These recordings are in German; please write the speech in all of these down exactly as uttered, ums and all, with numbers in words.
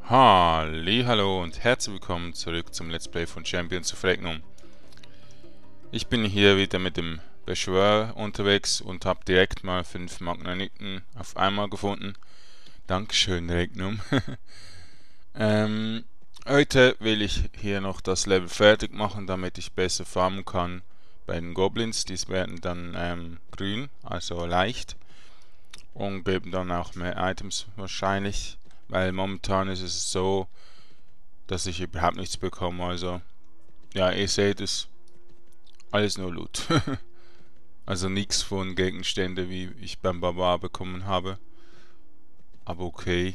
Hallo und herzlich willkommen zurück zum Let's Play von Champions of Regnum. Ich bin hier wieder mit dem Beschwörer unterwegs und habe direkt mal fünf Magnaniten auf einmal gefunden. Dankeschön, Regnum. ähm, heute will ich hier noch das Level fertig machen, damit ich besser farmen kann bei den Goblins. Die werden dann ähm, grün, also leicht, und geben dann auch mehr Items wahrscheinlich. Weil momentan ist es so, dass ich überhaupt nichts bekomme. Also, ja, ihr seht es, alles nur Loot. Also nichts von Gegenständen, wie ich beim Barbar bekommen habe. Aber okay.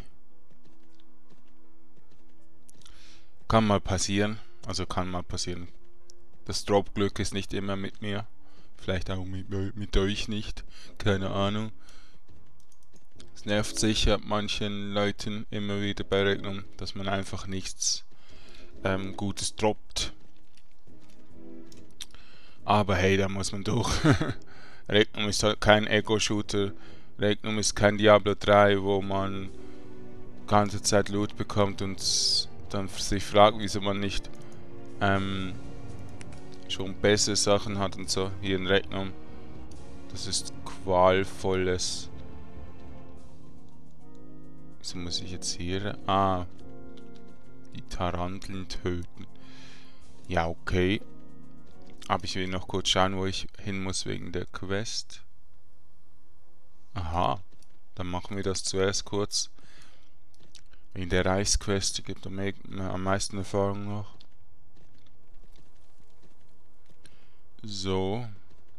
Kann mal passieren. Also kann mal passieren. Das Drop-Glück ist nicht immer mit mir. Vielleicht auch mit, mit euch nicht. Keine Ahnung. Es nervt sicher manchen Leuten immer wieder bei Regnum, dass man einfach nichts ähm, Gutes droppt. Aber hey, da muss man durch. Regnum ist halt kein Ego-Shooter. Regnum ist kein Diablo drei, wo man die ganze Zeit Loot bekommt und dann sich fragt, wieso man nicht ähm, schon bessere Sachen hat und so. Hier in Regnum. Das ist qualvolles. Wieso muss ich jetzt hier... Ah. Die Taranteln töten. Ja, okay. Aber ich will noch kurz schauen, wo ich hin muss wegen der Quest. Aha. Dann machen wir das zuerst kurz. Wegen der Reichsquest gibt am, am meisten Erfahrung noch. So.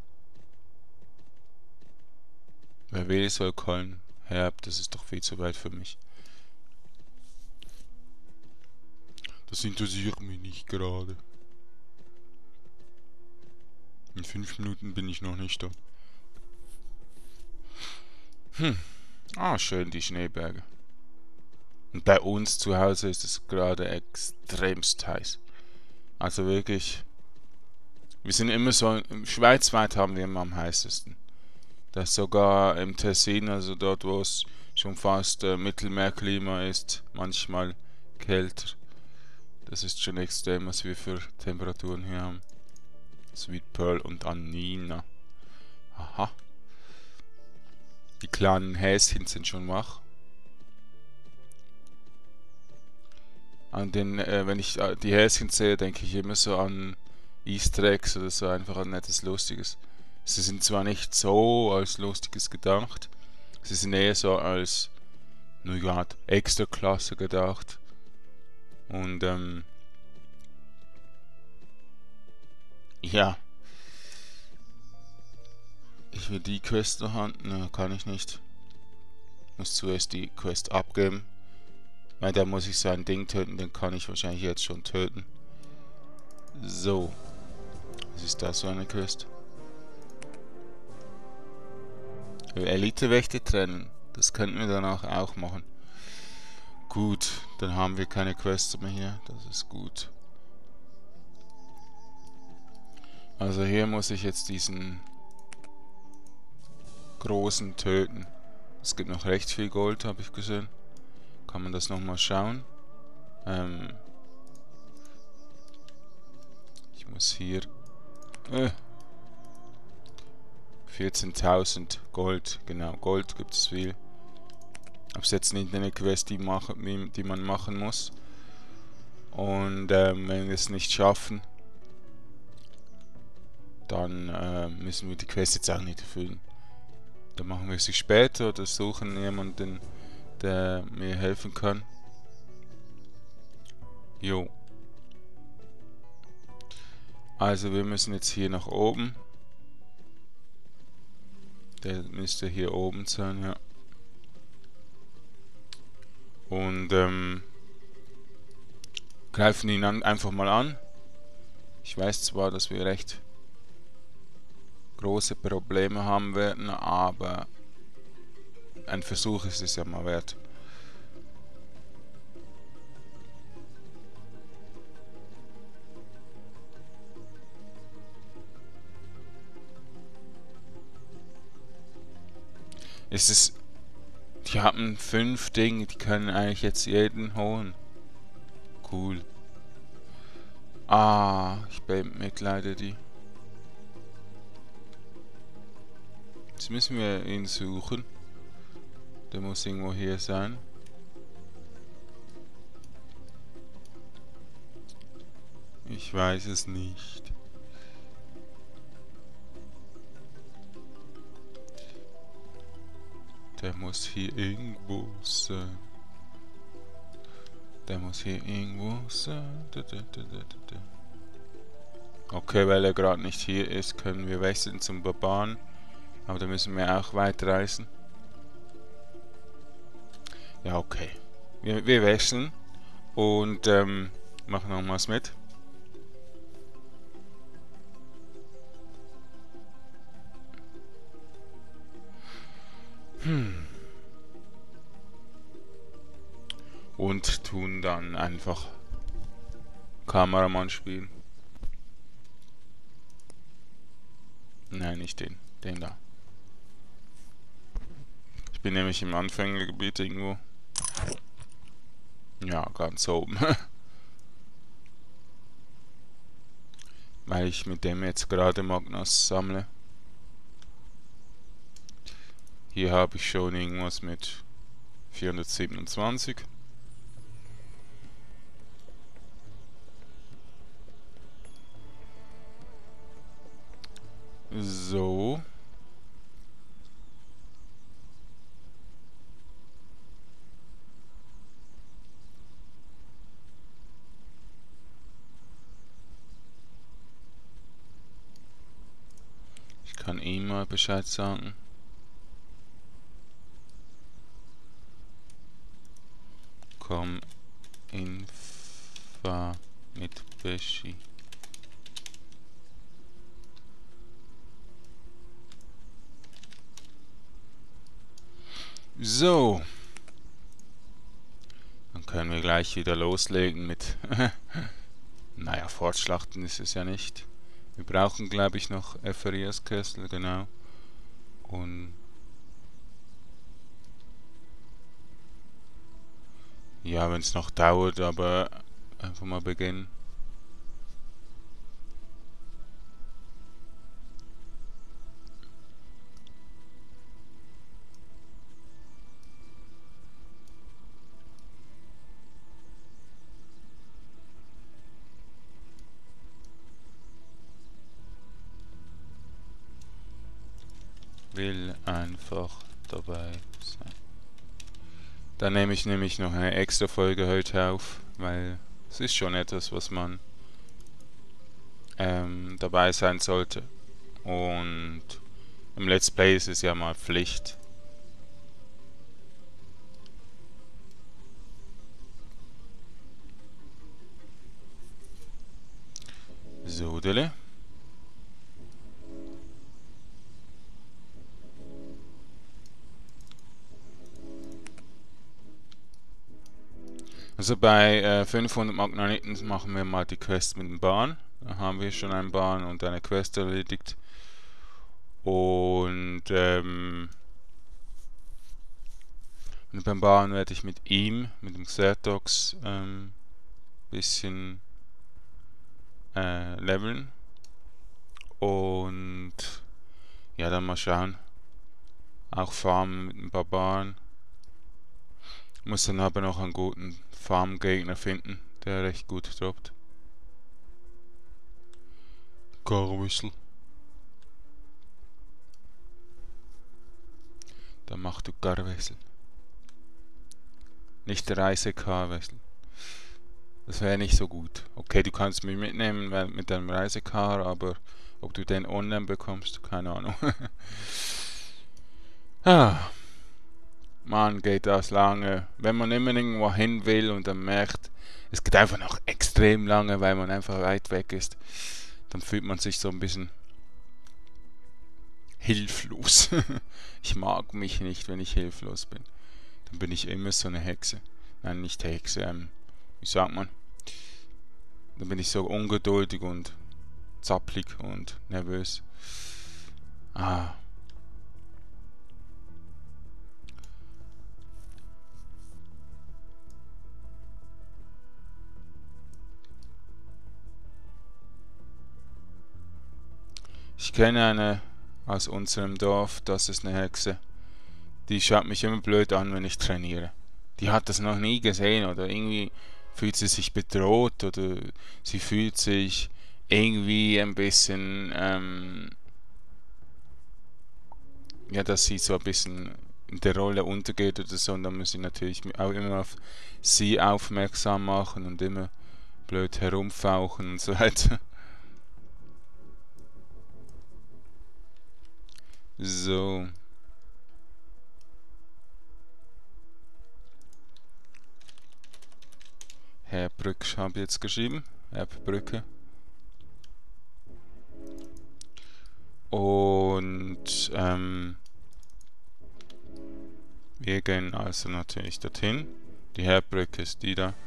Wer will, soll kommen. Herb, das ist doch viel zu weit für mich. Das interessiert mich nicht gerade. In fünf Minuten bin ich noch nicht da. Hm. Ah, schön die Schneeberge. Und bei uns zu Hause ist es gerade extremst heiß. Also wirklich. Wir sind immer so, schweizweit haben wir immer am heißesten. Das sogar im Tessin, also dort wo es schon fast äh, Mittelmeerklima ist, manchmal kälter. Das ist schon extrem, was wir für Temperaturen hier haben. Sweet Pearl und Anina. Aha. Die kleinen Häschen sind schon wach. An den, äh, wenn ich äh, die Häschen sehe, denke ich immer so an Easter Eggs oder so, einfach an nettes Lustiges. Sie sind zwar nicht so als Lustiges gedacht, sie sind eher so als, naja, extra Klasse gedacht. Und, ähm, ja. Ich will die Quest noch haben. Ne, kann ich nicht. Muss zuerst die Quest abgeben. Weil da muss ich so ein Ding töten, den kann ich wahrscheinlich jetzt schon töten. So. Was ist das für eine Quest? Elite-Wächter trennen. Das könnten wir danach auch machen. Gut, dann haben wir keine Quests mehr hier. Das ist gut. Also hier muss ich jetzt diesen großen töten. Es gibt noch recht viel Gold, habe ich gesehen. Kann man das nochmal schauen? Ähm ich muss hier... Äh, vierzehntausend Gold, genau, Gold gibt es viel. Aber es ist jetzt nicht eine Quest, die, machen, die man machen muss. Und ähm, wenn wir es nicht schaffen, dann äh, müssen wir die Quest jetzt auch nicht erfüllen. Dann machen wir sie später oder suchen jemanden, der mir helfen kann. Jo. Also wir müssen jetzt hier nach oben. Der müsste hier oben sein, ja. Und ähm, greifen ihn an, einfach mal an. Ich weiß zwar, dass wir recht große Probleme haben werden, aber ein Versuch ist es ja mal wert. Es ist Die haben fünf Dinge, die können eigentlich jetzt jeden holen. Cool. Ah, ich bemitleide die. Jetzt müssen wir ihn suchen. Der muss irgendwo hier sein. Ich weiß es nicht. Der muss hier irgendwo sein. Der muss hier irgendwo sein. Okay, weil er gerade nicht hier ist, können wir wechseln zum Barbaren. Aber da müssen wir auch weit reisen. Ja, okay. Wir, wir wechseln und ähm, machen nochmals mit. Hm. Und tun dann einfach Kameramann spielen. Nein, nicht den. Den da. Ich bin nämlich im Anfängergebiet irgendwo. Ja, ganz oben. Weil ich mit dem jetzt gerade Magnas sammle. Hier habe ich schon irgendwas mit vierhundertsiebenundzwanzig. So. Ich kann ihm mal Bescheid sagen. Komm in Fahr mit Beschi. So. Dann können wir gleich wieder loslegen mit... naja, Fortschlachten ist es ja nicht. Wir brauchen, glaube ich, noch Epharias-Kessel, genau. Und... ja, wenn es noch dauert, aber einfach mal beginnen. Will einfach dabei sein. Dann nehme ich nämlich noch eine extra Folge heute auf, weil es ist schon etwas, was man ähm, dabei sein sollte. Und im Let's Play ist es ja mal Pflicht. So, dele. Also bei äh, fünfhundert Magnaniten machen wir mal die Quest mit dem Bahn. Da haben wir schon einen Bahn und eine Quest erledigt. Und ähm, und beim Bahn werde ich mit ihm, mit dem Xertox, ähm, bisschen äh, leveln. Und ja, dann mal schauen. Auch farmen mit dem Barbaren. Muss dann aber noch einen guten Farmgegner finden, der recht gut droppt. Garwissel. Dann mach du Garwissel. Nicht der Reisekar-Wessel. Das wäre nicht so gut. Okay, du kannst mich mitnehmen mit deinem Reisekar, aber ob du den online bekommst, keine Ahnung. ah. Mann, geht das lange. Wenn man immer irgendwo hin will und dann merkt, es geht einfach noch extrem lange, weil man einfach weit weg ist, dann fühlt man sich so ein bisschen hilflos. Ich mag mich nicht, wenn ich hilflos bin. Dann bin ich immer so eine Hexe. Nein, nicht Hexe, ähm, wie sagt man? Dann bin ich so ungeduldig und zapplig und nervös. Ah. Ich kenne eine aus unserem Dorf, das ist eine Hexe. Die schaut mich immer blöd an, wenn ich trainiere. Die hat das noch nie gesehen oder irgendwie fühlt sie sich bedroht oder sie fühlt sich irgendwie ein bisschen, ähm, ja, dass sie so ein bisschen in der Rolle untergeht oder so und dann muss ich natürlich auch immer auf sie aufmerksam machen und immer blöd herumfauchen und so weiter. So. Herr Brück habe ich jetzt geschrieben. Herr Brücke. Und ähm, wir gehen also natürlich dorthin. Die Herdbrücke ist die da.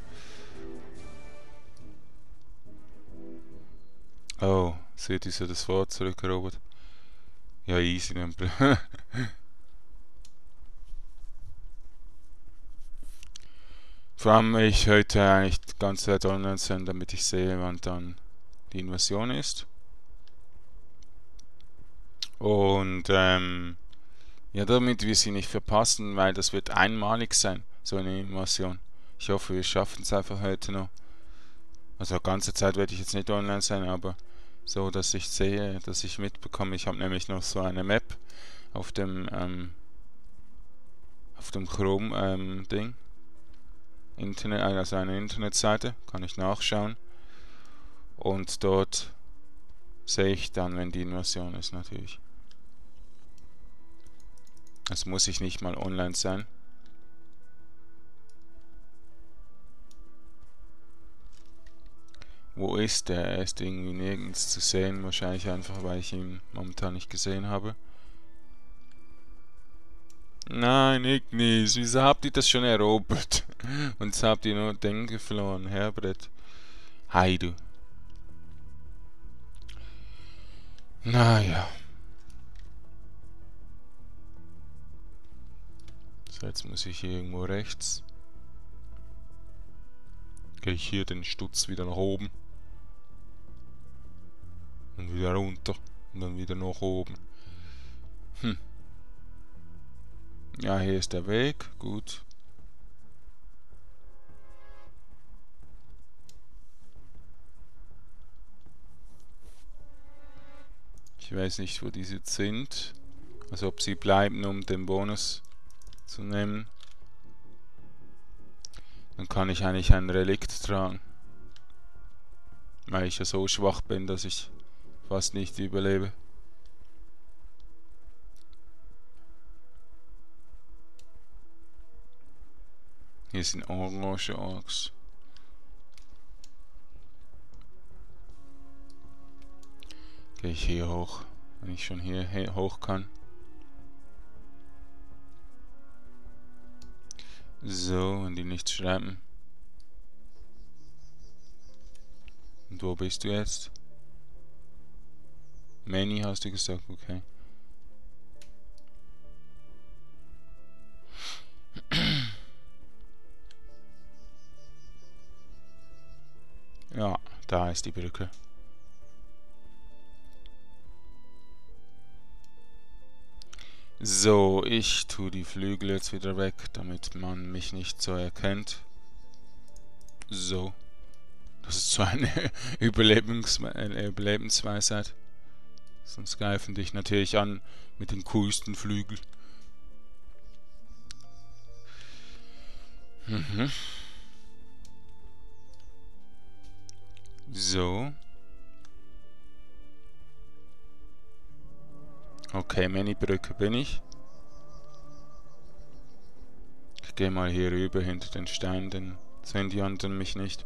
Oh, seht ihr so das Wort zurückerobert? Ja, easy. Vor allem will ich heute eigentlich die ganze Zeit online sein, damit ich sehe, wann dann die Invasion ist. Und ähm, ja, damit wir sie nicht verpassen, weil das wird einmalig sein, so eine Invasion. Ich hoffe, wir schaffen es einfach heute noch. Also die ganze Zeit werde ich jetzt nicht online sein, aber so, dass ich sehe, dass ich mitbekomme. Ich habe nämlich noch so eine Map auf dem ähm, auf dem Chrome ähm, Ding. Internet, also eine Internetseite, kann ich nachschauen. Und dort sehe ich dann, wenn die Invasion ist, natürlich. Das muss ich nicht mal online sein. Wo ist der? Er ist irgendwie nirgends zu sehen. Wahrscheinlich einfach, weil ich ihn momentan nicht gesehen habe. Nein, Ignis, wieso habt ihr das schon erobert? Und jetzt habt ihr nur Denke verloren, Herbert. Hi, du. Naja. So, jetzt muss ich hier irgendwo rechts. Gehe ich hier den Stutz wieder nach oben. Und wieder runter. Und dann wieder nach oben. Hm. Ja, hier ist der Weg. Gut. Ich weiß nicht, wo diese jetzt sind. Also ob sie bleiben, um den Bonus zu nehmen. Dann kann ich eigentlich ein Relikt tragen. Weil ich ja so schwach bin, dass ich fast nicht überlebe. Hier sind orange Orks. Gehe ich hier hoch, wenn ich schon hier hoch kann. So, wenn die nichts schreiben. Und wo bist du jetzt? Many hast du gesagt, okay. Ja, da ist die Brücke. So, ich tue die Flügel jetzt wieder weg, damit man mich nicht so erkennt. So. Das ist so eine Überlebens äh, Überlebensweisheit. Sonst greifen dich natürlich an mit den coolsten Flügeln. Mhm. So. Okay, Many-Brücke bin ich. Ich gehe mal hier rüber hinter den Stein, dann sehen die anderen mich nicht.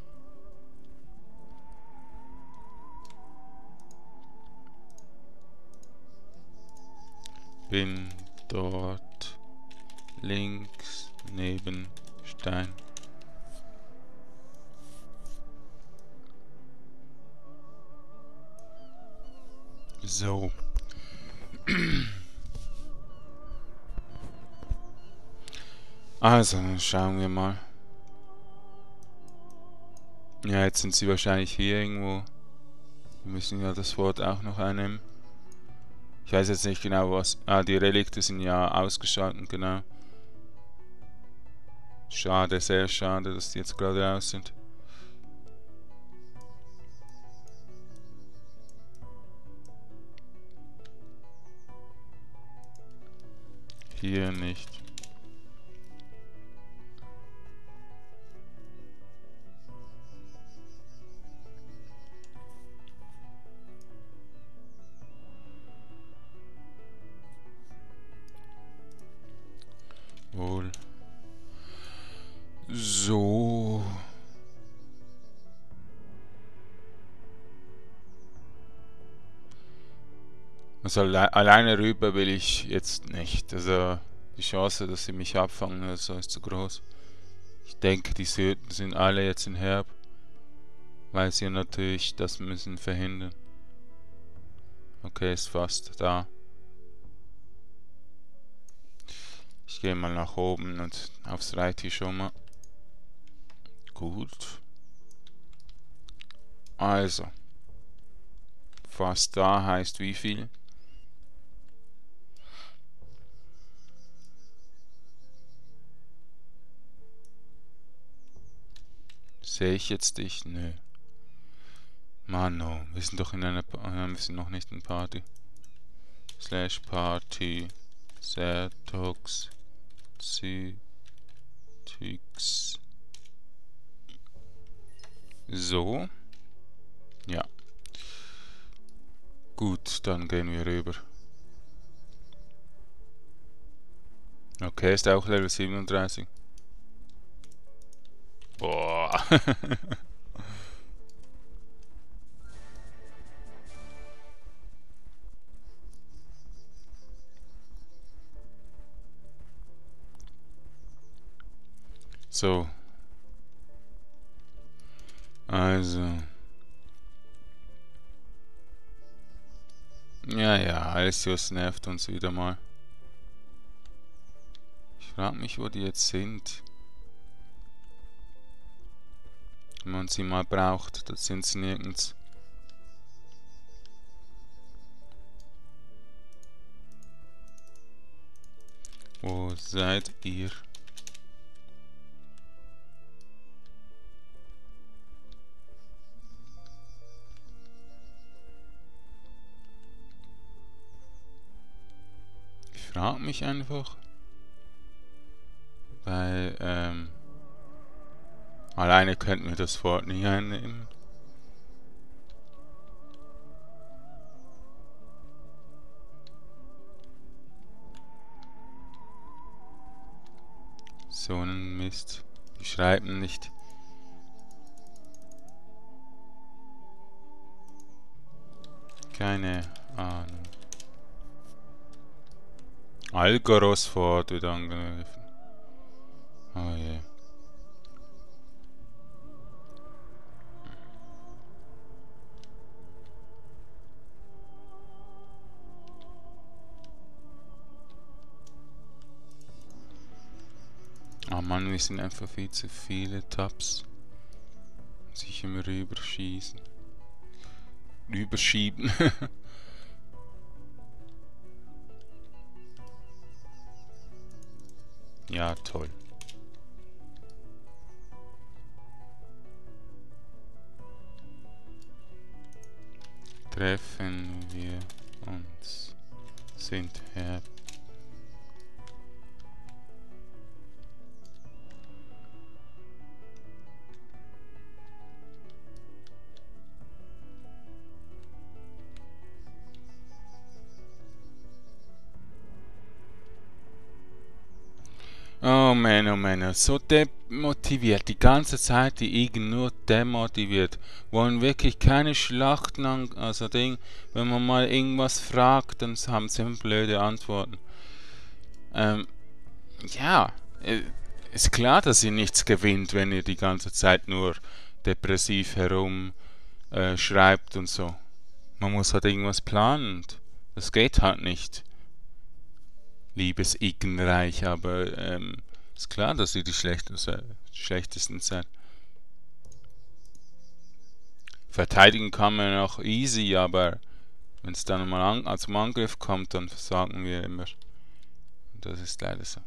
Bin dort links neben Stein. So. Also, dann schauen wir mal. Ja, jetzt sind sie wahrscheinlich hier irgendwo. Wir müssen ja das Wort auch noch einnehmen. Ich weiß jetzt nicht genau was. Ah, die Relikte sind ja ausgeschaltet, genau. Schade, sehr schade, dass die jetzt gerade aus sind. Hier nicht. Wohl. So. Also alle alleine rüber will ich jetzt nicht. Also die Chance, dass sie mich abfangen, also ist zu groß. Ich denke, die Süden sind alle jetzt in Herb, weil sie natürlich das müssen verhindern. Okay, ist fast da. Ich gehe mal nach oben und aufs Reittier schon mal. Gut. Also. Fast da heißt wie viel? Sehe ich jetzt dich? Nö. Mano, wir sind doch in einer pa wir sind noch nicht in Party. Slash Party. Zertox. Zytix. So. Ja. Gut, dann gehen wir rüber. Okay, ist auch Level siebenunddreißig. Boah. So. Also. Ja, ja, Alcius nervt uns wieder mal. Ich frage mich, wo die jetzt sind. Wenn man sie mal braucht, da sind sie nirgends. Wo seid ihr? Ich frage mich einfach. Weil, ähm... alleine könnten wir das Fort nicht einnehmen. So ein Mist. Die schreiben nicht. Keine Ahnung. Algoros Fort wird angegriffen. Oh je. Oh Mann, wir sind einfach viel zu viele Tabs. Sich immer rüberschießen. Rüberschieben. Ja, toll. Treffen wir uns. Sind her. Oh man, oh man, so demotiviert, die ganze Zeit die Igen nur demotiviert, wollen wirklich keine Schlachten an, also Ding, wenn man mal irgendwas fragt, dann haben sie immer blöde Antworten. Ähm, ja, äh, ist klar, dass ihr nichts gewinnt, wenn ihr die ganze Zeit nur depressiv herum äh, schreibt und so. Man muss halt irgendwas planen, das geht halt nicht. Liebes Igenreich, aber ähm, ist klar, dass ihr die schlechtesten, schlechtesten seid. Verteidigen kann man auch easy, aber Wenn es dann mal an, zum Angriff kommt, dann versagen wir immer. Und das ist leider so.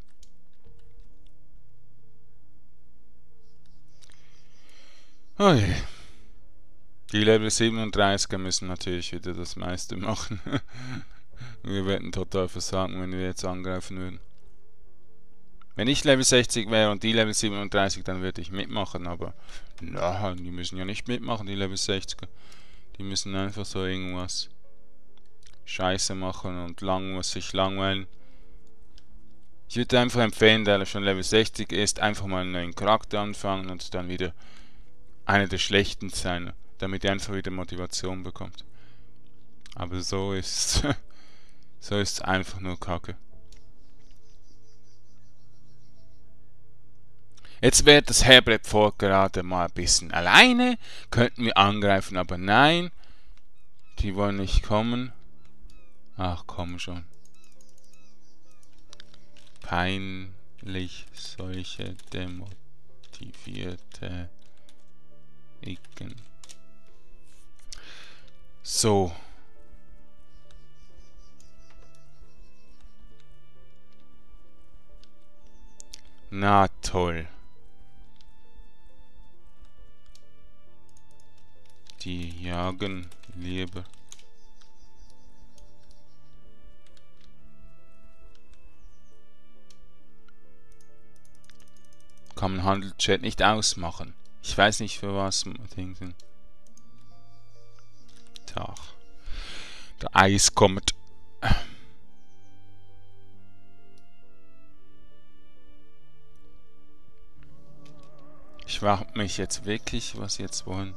Oh je. Die Level siebenunddreißiger müssen natürlich wieder das meiste machen. Wir werden total versagen, wenn wir jetzt angreifen würden. Wenn ich Level sechzig wäre und die Level siebenunddreißig, dann würde ich mitmachen, aber na, die müssen ja nicht mitmachen, die Level sechziger. Die müssen einfach so irgendwas Scheiße machen und lang, was sich langweilen. Ich würde einfach empfehlen, der schon Level sechzig ist, einfach mal einen neuen Charakter anfangen und dann wieder einer der schlechten sein, damit er einfach wieder Motivation bekommt. Aber so ist so ist einfach nur Kacke. Jetzt wird das Herbert Fort gerade mal ein bisschen alleine, könnten wir angreifen, aber nein, die wollen nicht kommen. Ach komm schon. Peinlich, solche demotivierte Icken. So. Na toll. Die jagen lieber. Kann man Handelchat nicht ausmachen. Ich weiß nicht für was Dinge sind. Tag. Der Eis kommt. Ich frage mich jetzt wirklich, was sie jetzt wollen.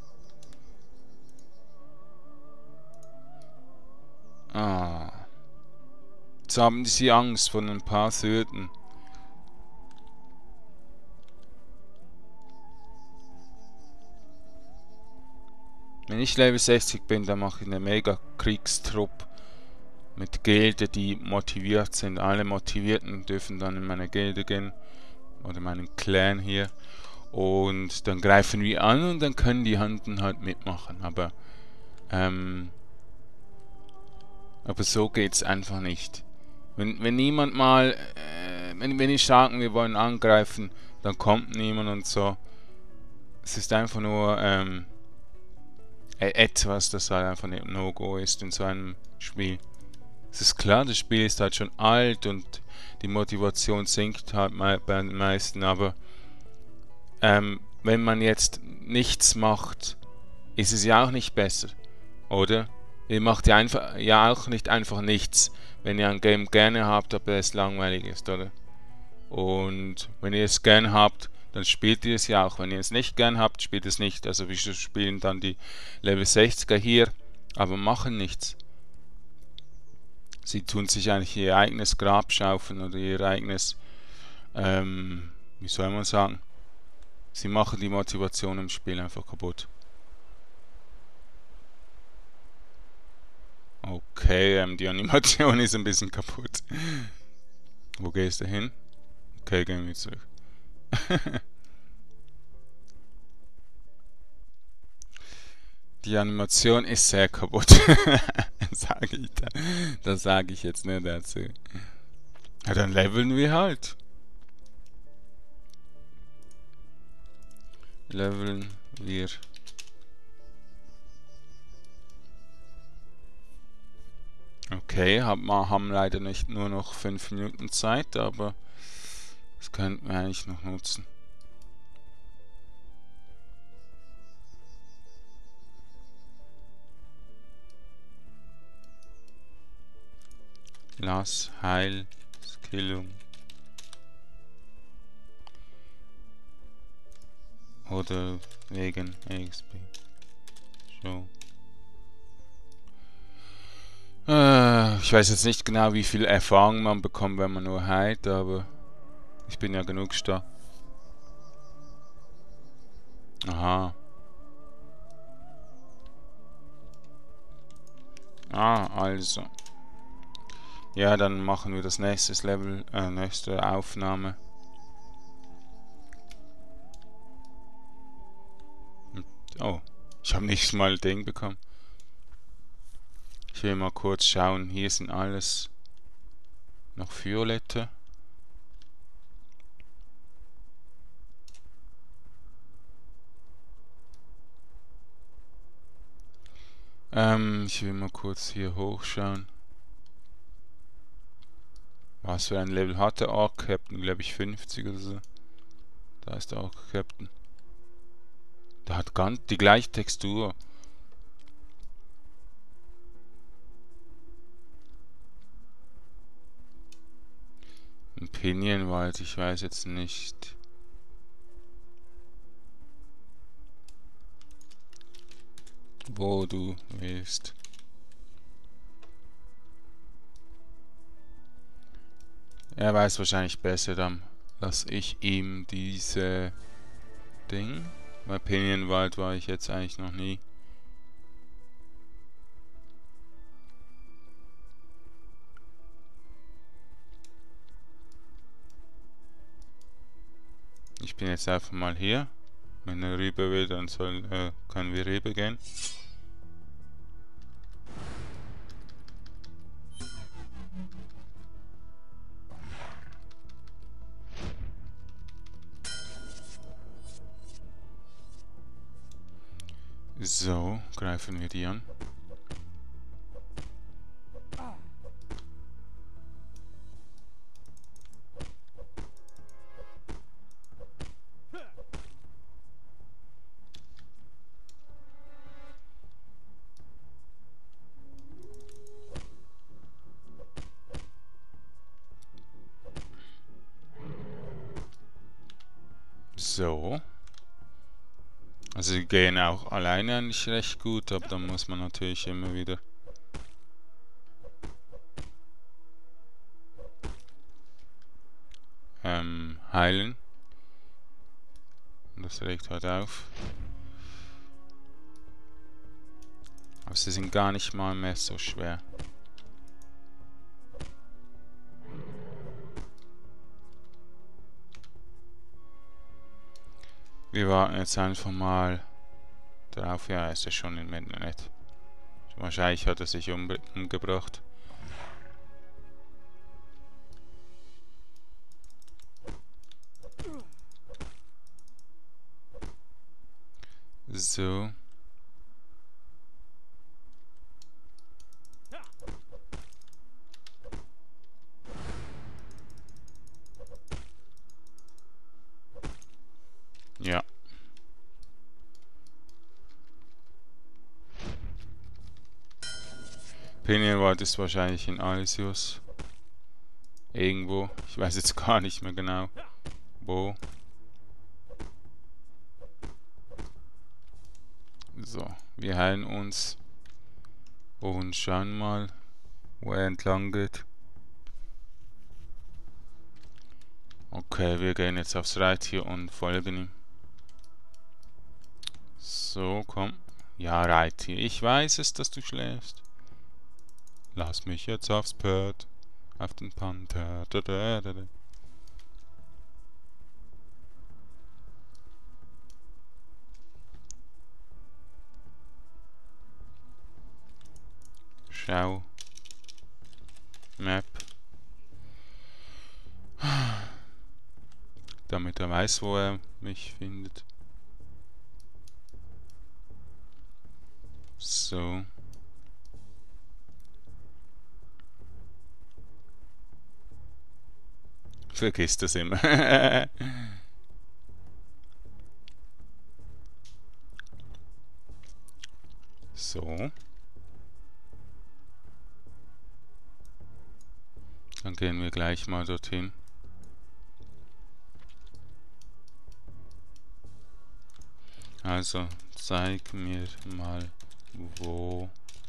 Ah. Jetzt haben sie Angst vor ein paar Hürden. Wenn ich Level sechzig bin, dann mache ich eine mega Kriegstrupp mit Gilde, die motiviert sind. Alle Motivierten dürfen dann in meine Gilde gehen oder meinen Clan hier und dann greifen wir an und dann können die Handen halt mitmachen. Aber ähm, aber so geht's einfach nicht. Wenn wenn niemand mal, äh, wenn wenn ich sagen, wir wollen angreifen, dann kommt niemand und so. Es ist einfach nur ähm, etwas, das halt einfach ein No-Go ist in so einem Spiel. Es ist klar, das Spiel ist halt schon alt und die Motivation sinkt halt bei den meisten, aber ähm, wenn man jetzt nichts macht, ist es ja auch nicht besser, oder? Ihr macht ja, einfach, ja auch nicht einfach nichts, wenn ihr ein Game gerne habt, aber es langweilig ist, oder? Und wenn ihr es gern habt, dann spielt ihr es ja auch. Wenn ihr es nicht gern habt, spielt es nicht. Also wir spielen dann die Level sechziger hier, aber machen nichts. Sie tun sich eigentlich ihr eigenes Grab schaufeln oder ihr eigenes, ähm, wie soll man sagen, sie machen die Motivation im Spiel einfach kaputt. Okay, ähm, die Animation ist ein bisschen kaputt. Wo gehst du hin? Okay, gehen wir zurück. Die Animation ist sehr kaputt. Sage ich da. Das sage ich jetzt nicht dazu. Ja, dann leveln wir halt. Leveln wir. Okay, haben wir haben leider nicht nur noch fünf Minuten Zeit, aber das könnten wir eigentlich noch nutzen. Lass Heil Skillung oder wegen X P Show. Äh, ich weiß jetzt nicht genau, wie viel Erfahrung man bekommt, wenn man nur heilt, aber ich bin ja genug stark. Aha. Ah, also. Ja, dann machen wir das nächste Level, äh, nächste Aufnahme. Oh, ich habe nicht mal Ding bekommen. Ich will mal kurz schauen. Hier sind alles noch violette. Ähm, ich will mal kurz hier hochschauen. Was für ein Level hat der Arc Captain? Glaube ich fünfzig oder so. Da ist der Arc Captain. Der hat ganz die gleiche Textur. Ein Pinienwald, ich weiß jetzt nicht. Wo du willst. Er weiß wahrscheinlich besser, dann lasse ich ihm diese Ding. Bei Pinienwald war ich jetzt eigentlich noch nie. Ich bin jetzt einfach mal hier. Wenn er rüber will, dann soll, äh, können wir rüber gehen. So, greifen wir die an. So. Also die gehen auch alleine eigentlich recht gut, aber dann muss man natürlich immer wieder ähm, heilen. Und das regt halt auf. Aber sie sind gar nicht mal mehr so schwer. Wir warten jetzt einfach mal drauf. Ja, ist ja schon im Internet. Wahrscheinlich hat er sich umge umgebracht. So. Ja. Pinienwald ist wahrscheinlich in Alisius. Irgendwo. Ich weiß jetzt gar nicht mehr genau, wo. So, wir heilen uns und schauen mal, wo er entlang geht. Okay, wir gehen jetzt aufs Reittier und folgen ihm. So, komm. Ja, Reittier, ich weiß es, dass du schläfst. Lass mich jetzt aufs Pferd, auf den Panther. Da, da, da, da. Schau. Map. Damit er weiß, wo er mich findet. So. Vergiss das immer. So. Dann gehen wir gleich mal dorthin. Also, zeig mir mal, wo...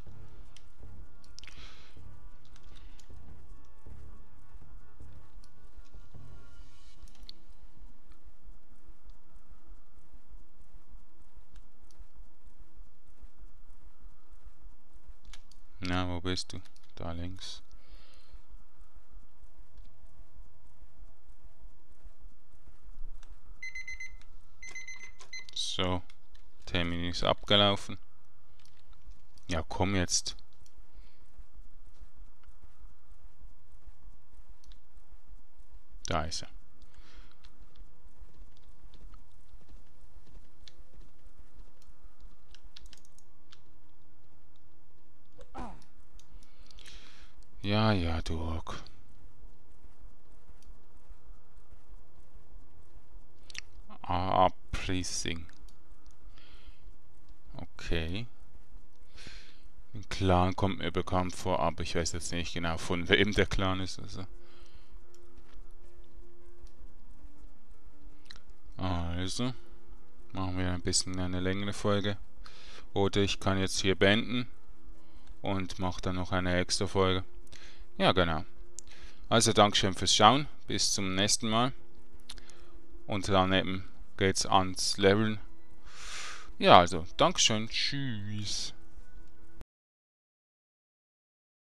Na, wo bist du? Da links. So, Termin ist abgelaufen. Ja, komm jetzt. Da ist er. Ja, ja, Durk. Ah, Pressing. Okay. Ein Clan kommt mir bekannt vor, aber ich weiß jetzt nicht genau, von wem der Clan ist. Also, also machen wir ein bisschen eine längere Folge. Oder ich kann jetzt hier beenden und mache dann noch eine extra Folge. Ja, genau. Also Dankeschön fürs Schauen. Bis zum nächsten Mal. Und dann eben geht's ans Leveln. Ja, also Dankeschön. Tschüss.